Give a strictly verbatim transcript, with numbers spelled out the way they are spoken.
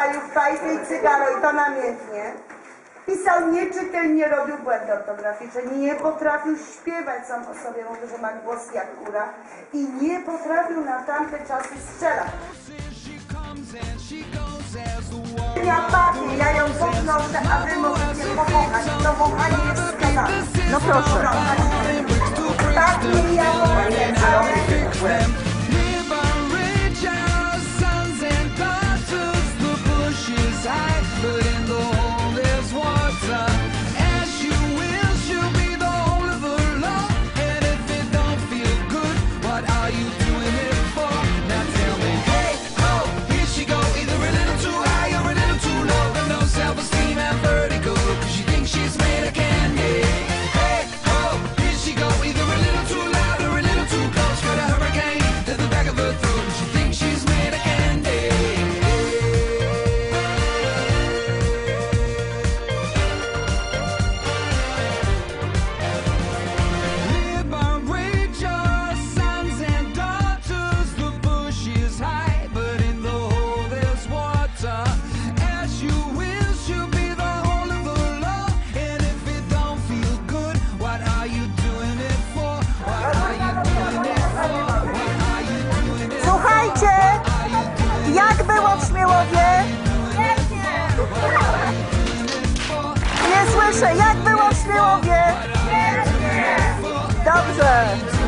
palił fajkę i cygaro i to namiętnie. Pisał nieczytelnie, robił błędy ortograficzne, nie potrafił śpiewać sam o sobie, mówił, że ma głos jak kura i nie potrafił na tamte czasy strzelać. Ja bawię, ja ją podnoszę, a wy możecie powąchać. To wąchanie jest wskazane. No proszę. Tak nie ja powiem, ale... Słuchajcie, jak było w Śmiełowie? Nie słyszę, jak było w Śmiełowie? Dobrze.